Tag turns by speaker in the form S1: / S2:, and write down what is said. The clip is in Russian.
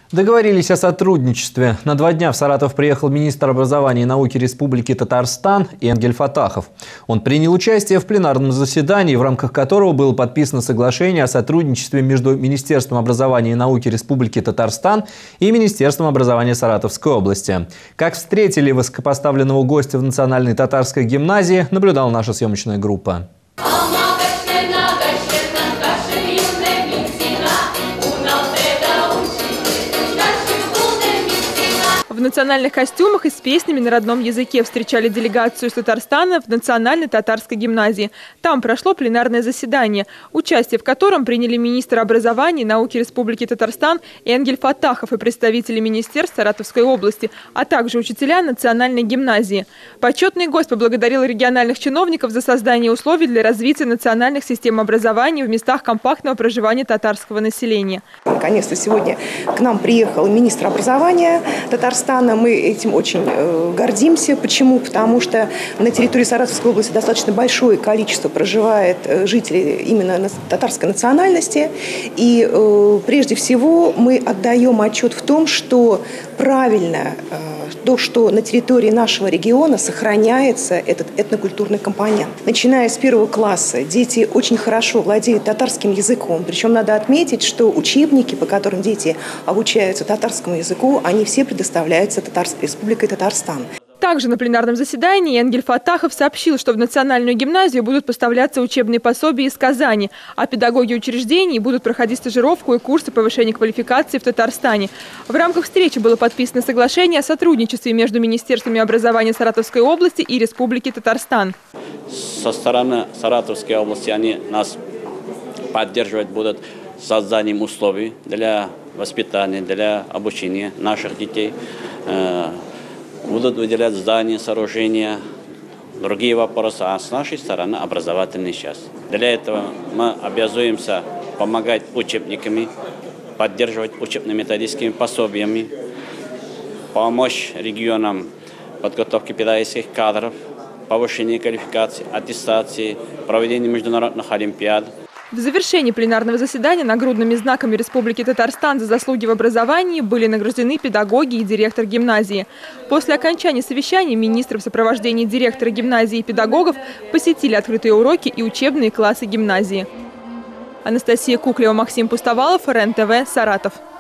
S1: Договорились о сотрудничестве. На 2 дня в Саратов приехал министр образования и науки Республики Татарстан Энгель Фаттахов. Он принял участие в пленарном заседании, в рамках которого было подписано соглашение о сотрудничестве между Министерством образования и науки Республики Татарстан и Министерством образования Саратовской области. Как встретили высокопоставленного гостя в Национальной татарской гимназии, наблюдала наша съемочная группа.
S2: В национальных костюмах и с песнями на родном языке встречали делегацию из Татарстана в Национальной татарской гимназии. Там прошло пленарное заседание, участие в котором приняли министр образования и науки Республики Татарстан Энгель Фаттахов и представители министерств Саратовской области, а также учителя Национальной гимназии. Почетный гость поблагодарил региональных чиновников за создание условий для развития национальных систем образования в местах компактного проживания татарского населения.
S3: Наконец-то сегодня к нам приехал министр образования Татарстана. Мы этим очень гордимся. Почему? Потому что на территории Саратовской области достаточно большое количество проживает жителей именно татарской национальности. И прежде всего мы отдаем отчет в том, что правильно то, что на территории нашего региона сохраняется этот этнокультурный компонент. Начиная с 1 класса дети очень хорошо владеют татарским языком. Причем надо отметить, что учебники, по которым дети обучаются татарскому языку, они все предоставляются Республикой Татарстан.
S2: Также на пленарном заседании Энгель Фаттахов сообщил, что в Национальную гимназию будут поставляться учебные пособия из Казани, а педагоги учреждений будут проходить стажировку и курсы повышения квалификации в Татарстане. В рамках встречи было подписано соглашение о сотрудничестве между Министерствами образования Саратовской области и Республики Татарстан.
S4: Со стороны Саратовской области они нас поддерживать будут созданием условий для воспитания, для обучения наших детей. Будут выделять здания, сооружения, другие вопросы, а с нашей стороны образовательный часть. Для этого мы обязуемся помогать учебниками, поддерживать учебно-методическими пособиями, помочь регионам подготовки педагогических кадров, повышения квалификации, аттестации, проведения международных олимпиад.
S2: В завершении пленарного заседания нагрудными знаками Республики Татарстан за заслуги в образовании были награждены педагоги и директор гимназии. После окончания совещания министры в сопровождении директора гимназии и педагогов посетили открытые уроки и учебные классы гимназии. Анастасия Куклева, Максим Пустовалов, РЕН-ТВ, Саратов.